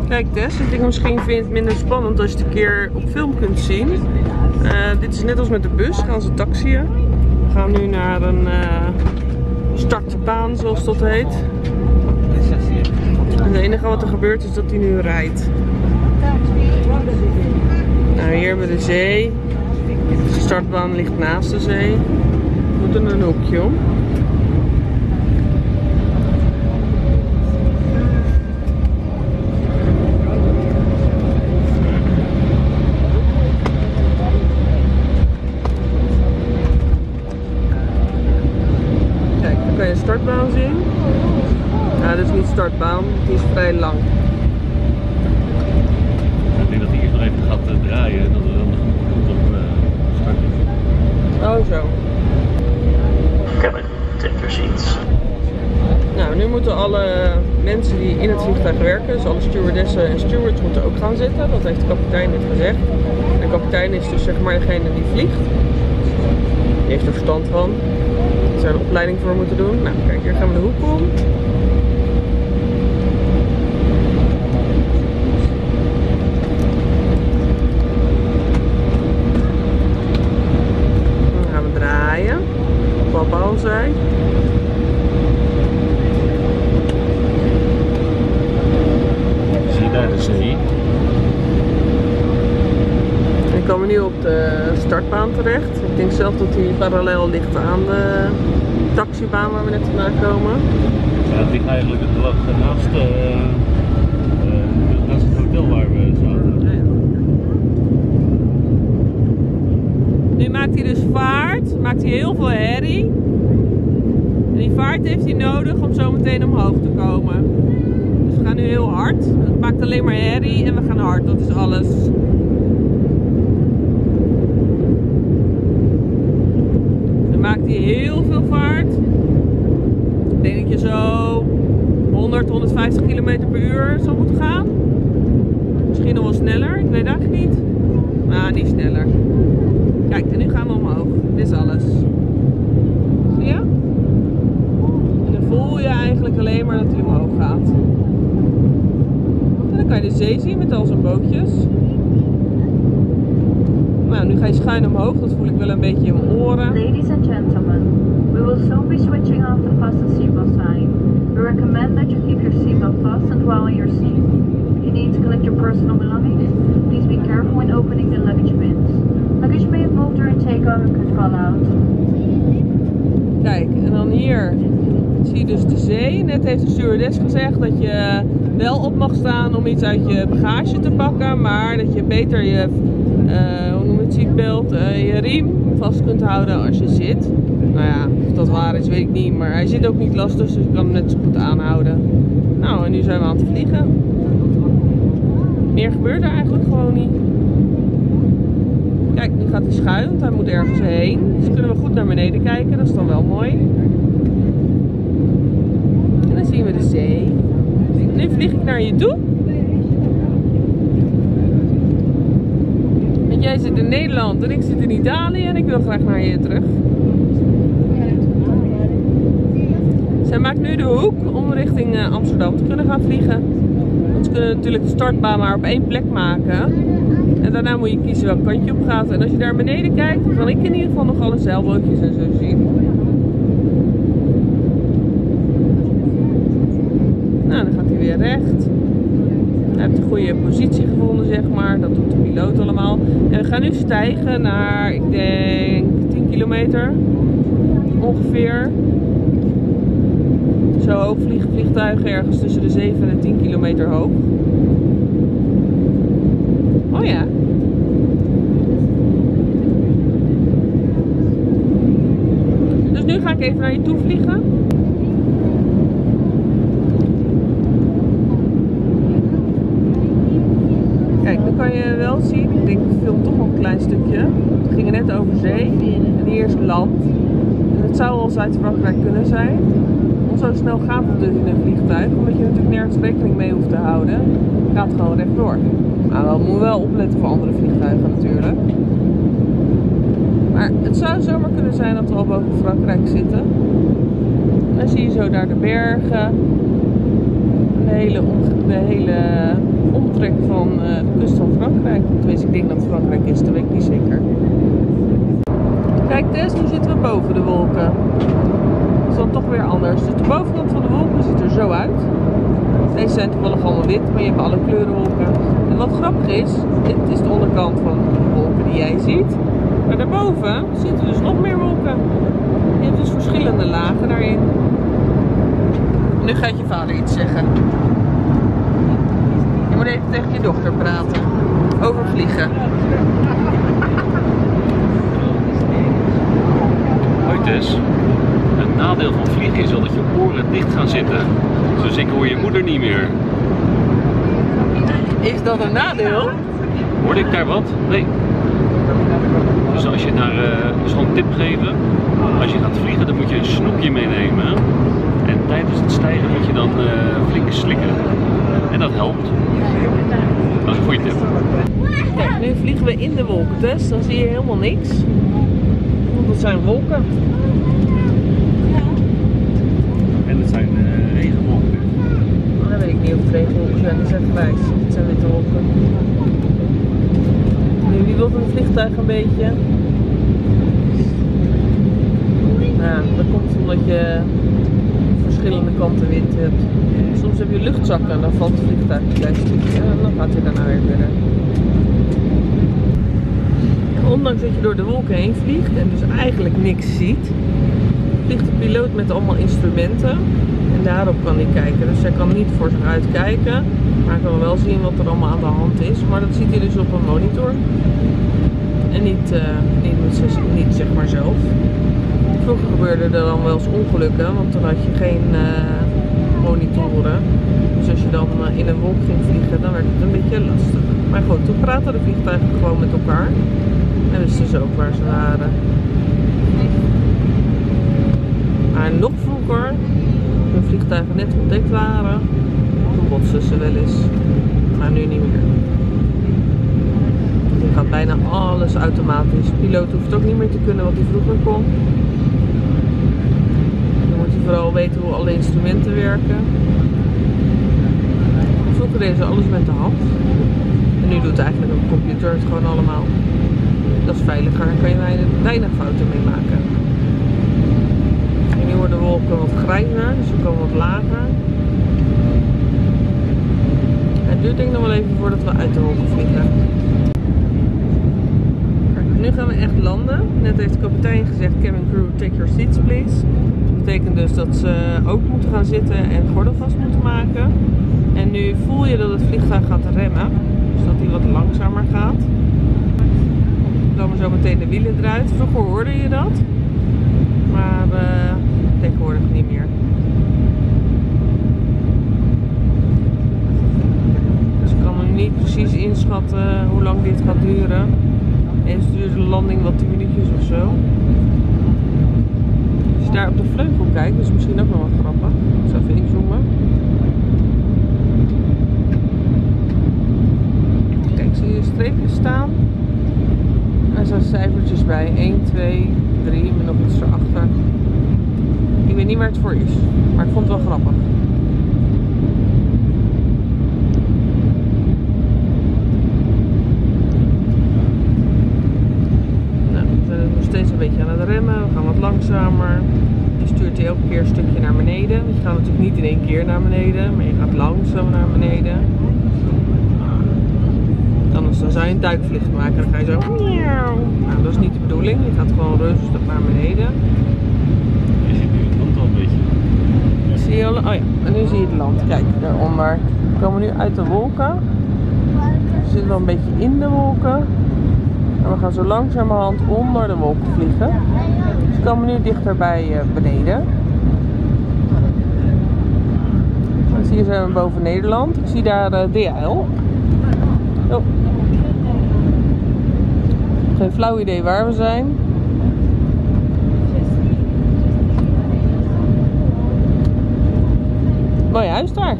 Kijk Tess, ik denk misschien vind je het minder spannend als je het een keer op film kunt zien. Dit is net als met de bus, gaan ze taxiën. We gaan nu naar een startbaan zoals dat heet. En het enige wat er gebeurt is dat hij nu rijdt. Nou, hier hebben we de zee. De startbaan ligt naast de zee. We moeten een hoekje om. Kijk, dan kan je de startbaan zien. Nou, dit is niet startbaan, die is vrij lang. Ik denk dat hij eerst nog even gaat draaien en dat we dan goed op starten. Oh zo. Cabin, take your seats. Nou, nu moeten alle mensen die in het vliegtuig werken, dus alle stewardessen en stewards moeten ook gaan zitten. Dat heeft de kapitein net gezegd. En de kapitein is dus zeg maar degene die vliegt. Die heeft er verstand van. Er zou een opleiding voor moeten doen. Nou, kijk, hier gaan we de hoek om. Dan gaan we draaien. Wat papa al zei. Zie je daar de zee? We komen nu op de startbaan terecht. Ik denk zelf dat die parallel ligt aan de taxibaan waar we net vandaan komen. Ja, het ligt eigenlijk naast het hotel waar we zaten. Ja, ja. Nu maakt hij dus vaart, maakt hij heel veel herrie. En die vaart heeft hij nodig om zo meteen omhoog te komen. Dus we gaan nu heel hard. Het maakt alleen maar herrie en we gaan hard, dat is alles. Dan maakt hij heel veel vaart. Ik denk dat je zo 100, 150 km per uur zou moeten gaan. Misschien nog wel sneller, ik weet eigenlijk niet. Maar niet sneller. Kijk, en nu gaan we omhoog. Dit is alles. Zie je? En dan voel je eigenlijk alleen maar dat hij omhoog gaat. En dan kan je de zee zien met al zijn bootjes. Nou, nu ga je schuin omhoog. Dat voel ik wel een beetje in mijn oren. Ladies and gentlemen, we will soon be switching off the fasten seatbelt sign. We recommend that you keep your seatbelt fastened while in your seat. If you need to collect your personal belongings, please be careful when opening the luggage bins. Luggage may have moved during takeoff and could fall out. Kijk, en dan hier zie je dus de zee. Net heeft de stewardess gezegd dat je wel op mag staan om iets uit je bagage te pakken, maar dat je beter je hoe noem je het, seatbelt, je riem vast kunt houden als je zit. Nou ja, of dat waar is weet ik niet, maar hij zit ook niet lastig, dus je kan hem net zo goed aanhouden. Nou, en nu zijn we aan het vliegen. Meer gebeurt er eigenlijk gewoon niet. Kijk, nu gaat hij schuin, want hij moet ergens heen. Dus kunnen we goed naar beneden kijken, dat is dan wel mooi. En dan zien we de zee. En nu vlieg ik naar je toe. Want jij zit in Nederland en ik zit in Italië en ik wil graag naar je terug. Zij maakt nu de hoek om richting Amsterdam te kunnen gaan vliegen. Want ze kunnen natuurlijk de startbaan maar op één plek maken. En daarna moet je kiezen welk kant je op gaat. En als je daar beneden kijkt, dan kan ik in ieder geval nog alle zeilbootjes en zo zien. Nou, dan gaat hij weer recht. Hij heeft een goede positie gevonden, zeg maar. Dat doet de piloot allemaal. En we gaan nu stijgen naar, ik denk, 10 kilometer. Ongeveer. Zo hoog vliegen vliegtuigen ergens tussen de 7 en 10 kilometer hoog. Oh ja. Dus nu ga ik even naar je toe vliegen. Kijk, dan kan je wel zien, ik denk ik film toch nog een klein stukje. We gingen net over zee en hier is land. En het zou al Zuid-Frankrijk kunnen zijn. Zo snel gaat het dus in een vliegtuig, omdat je natuurlijk nergens rekening mee hoeft te houden. Het gaat gewoon rechtdoor. Maar we moeten wel opletten voor andere vliegtuigen natuurlijk. Maar het zou zomaar kunnen zijn dat we al boven Frankrijk zitten. Dan zie je zo daar de bergen. De hele omtrek van de kust van Frankrijk. Tenminste, ik denk dat het Frankrijk is, dat weet ik niet zeker. Kijk Tess, nu zitten we boven de wolken. Dat is dan toch weer anders. Dus de bovenkant van de wolken ziet er zo uit. Deze zijn toevallig allemaal wit, maar je hebt alle kleuren wolken. En wat grappig is, dit is de onderkant van de wolken die jij ziet. Maar daarboven zitten dus nog meer wolken. Je hebt dus verschillende lagen daarin. Nu gaat je vader iets zeggen. Je moet even tegen je dochter praten. Over vliegen. Hoi Tess. Een nadeel van vliegen is wel dat je oren dicht gaan zitten. Dus ik hoor je moeder niet meer. Is dat een nadeel? Hoorde ik daar wat? Nee. Dus als je dus gewoon een tip geven. Als je gaat vliegen, dan moet je een snoepje meenemen. En tijdens het stijgen moet je dan flink slikken. En dat helpt. Dat is een goede tip. Kijk, nu vliegen we in de wolken, Tess. Dan zie je helemaal niks. Want dat zijn wolken. En het zijn regenwolken. Dan weet ik niet of het regenwolken zijn. Die zijn grijs. Het zijn witte wolken. Nu, wie wilt een vliegtuig een beetje? Nou, dat komt omdat je verschillende kanten wind hebt. Soms heb je luchtzakken en dan valt het vliegtuig een klein stukje en dan gaat hij daarna weer verder. Ondanks dat je door de wolken heen vliegt en dus eigenlijk niks ziet, vliegt de piloot met allemaal instrumenten en daarop kan hij kijken. Dus hij kan niet voor zich uit kijken, maar hij kan wel zien wat er allemaal aan de hand is. Maar dat ziet hij dus op een monitor en niet zeg maar zelf. Vroeger gebeurde er dan wel eens ongelukken, want dan had je geen monitoren. Dus als je dan in een wolk ging vliegen, dan werd het een beetje lastig. Maar goed, toen praten de vliegtuigen gewoon met elkaar. En wisten ze ook waar ze waren. Maar nog vroeger, toen vliegtuigen net ontdekt waren, toen botsten ze wel eens. Maar nu niet meer. Nu gaat bijna alles automatisch. De piloot hoeft ook niet meer te kunnen wat hij vroeger kon. Vooral weten hoe alle instrumenten werken. Vroeger deden ze alles met de hand. En nu doet eigenlijk een computer het gewoon allemaal. Dat is veiliger en kan je weinig fouten mee maken. En nu worden de wolken wat grijzer, dus ze komen wat lager. Het duurt denk ik nog wel even voordat we uit de wolken vliegen. Nu gaan we echt landen. Net heeft de kapitein gezegd, cabin crew, take your seats please. Dat betekent dus dat ze ook moeten gaan zitten en gordel vast moeten maken. En nu voel je dat het vliegtuig gaat remmen. Dus dat hij wat langzamer gaat. Dan komen zo meteen de wielen eruit. Vroeger hoorde je dat. Maar tegenwoordig niet meer. Dus ik kan nu niet precies inschatten hoe lang dit gaat duren. Eens duurt de landing wat 10 minuutjes of zo. Als je daar op de vleugel kijkt, is misschien ook nog wat grappig. Ik zal even inzoomen. Kijk, zie je streepjes staan? En er staan cijfertjes bij. 1, 2, 3, en nog iets erachter. Ik weet niet waar het voor is, maar ik vond het wel grappig. Steeds een beetje aan het remmen, we gaan wat langzamer. Je stuurt hij elke keer een stukje naar beneden. Want je gaat natuurlijk niet in één keer naar beneden, maar je gaat langzaam naar beneden. Anders dan zou je een duikvlucht maken, dan ga je zo. Nou, dat is niet de bedoeling, je gaat gewoon rustig naar beneden. Je ziet nu het land al een beetje. Zie je al? Oh ja, en nu zie je het land. Kijk, daaronder. We komen nu uit de wolken. We zitten wel een beetje in de wolken. En we gaan zo langzamerhand onder de wolken vliegen. Dus we komen nu dichter bij beneden. Dus hier zijn we boven Nederland. Ik zie daar DHL. Oh. Geen flauw idee waar we zijn. Mooi huis daar.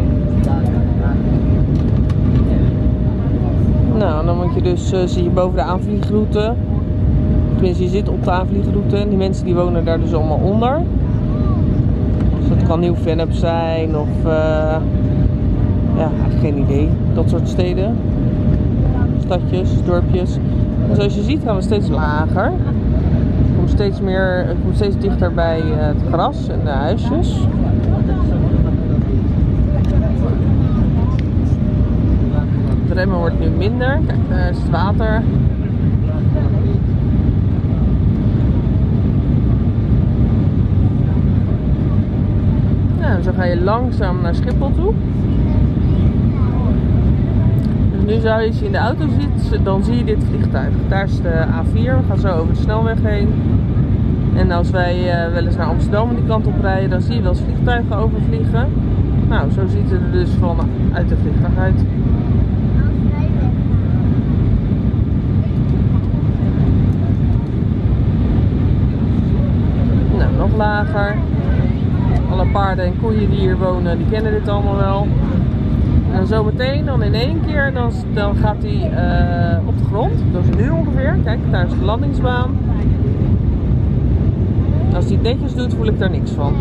Nou, dan moet je dus, zie je boven de aanvliegroute. Tenminste, je zit op de aanvliegroute en die mensen die wonen daar dus allemaal onder. Dus dat kan Nieuw-Vennep zijn of ja, eigenlijk geen idee. Dat soort steden. Stadjes, dorpjes. En zoals je ziet gaan we steeds lager. Het komt steeds dichter bij het gras en de huisjes. Het remmen wordt nu minder. Kijk, daar is het water. Nou, zo ga je langzaam naar Schiphol toe. Dus nu zou je, als je in de auto zit, dan zie je dit vliegtuig. Daar is de A4, we gaan zo over de snelweg heen. En als wij wel eens naar Amsterdam die kant op rijden, dan zie je wel eens vliegtuigen overvliegen. Nou, zo ziet het er dus vanuit de vliegtuig uit. Nou, nog lager. Alle paarden en koeien die hier wonen, die kennen dit allemaal wel. En dan zometeen, dan in één keer, dan gaat hij op de grond. Dat is nu ongeveer. Kijk, daar is de landingsbaan. Als hij het netjes doet, voel ik daar niks van.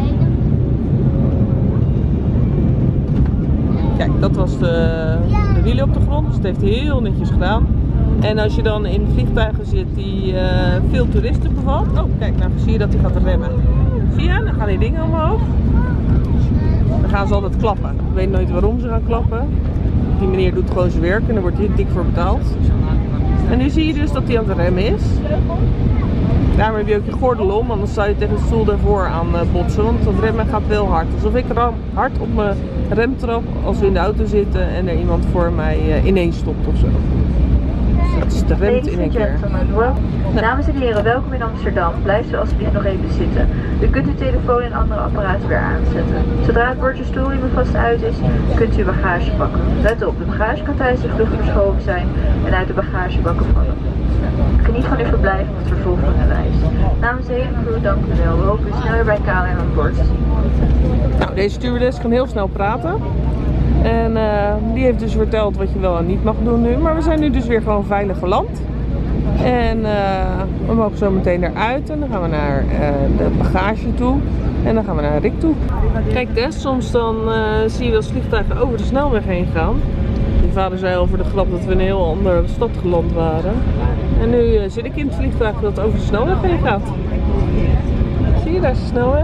Kijk, dat was de wielen op de grond. Dus het heeft heel netjes gedaan. En als je dan in vliegtuigen zit die veel toeristen bevat. Oh, kijk, nou zie je dat hij gaat remmen. Zie je? Dan gaan die dingen omhoog. Dan gaan ze altijd klappen. Ik weet nooit waarom ze gaan klappen. Die meneer doet gewoon zijn werk en daar wordt hij dik voor betaald. En nu zie je dus dat hij aan het remmen is. Daarom heb je ook je gordel om, anders zou je tegen de stoel daarvoor aan botsen. Want dat remmen gaat wel hard. Alsof ik hard op mijn rem trap als we in de auto zitten en er iemand voor mij ineens stopt ofzo. Dus het remt in één keer. Dames en heren, welkom in Amsterdam. Blijft u alsjeblieft nog even zitten. U kunt uw telefoon en andere apparaten weer aanzetten. Zodra het bordje stoelriemen vast uit is, kunt u uw bagage pakken. Let op, de bagage kan tijdens de vlucht verschoven zijn en uit de bagagebakken vallen. Geniet van uw verblijf of het vervolg van de reis. Namens de hele crew, dank u wel. We hopen u snel weer bij KLM aan boord te zien. Nou, deze stewardess kan heel snel praten. En die heeft dus verteld wat je wel en niet mag doen nu. Maar we zijn nu dus weer gewoon veilig geland. En we mogen zo meteen eruit en dan gaan we naar de bagage toe. En dan gaan we naar Rick toe. Kijk Des, soms dan zie je wel vliegtuigen over de snelweg heen gaan. Mijn vader zei al voor de grap dat we in een heel andere stad geland waren. En nu zit ik in het vliegtuig dat over de snelweg heen gaat. Zie je, daar is de snelweg.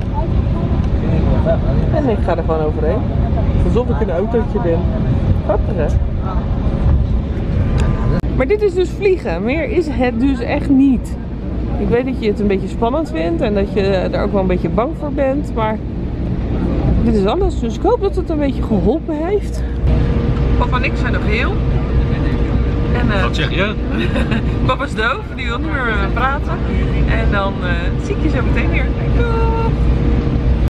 En ik ga er gewoon overheen. Alsof ik een autootje ben. Grappig hè? Maar dit is dus vliegen. Meer is het dus echt niet. Ik weet dat je het een beetje spannend vindt en dat je er ook wel een beetje bang voor bent. Maar dit is alles. Dus ik hoop dat het een beetje geholpen heeft. Papa en ik zijn nog heel. En, Wat zeg je? Papa is doof, die wil niet meer met me praten. En dan zie ik je zo meteen weer. Doeg!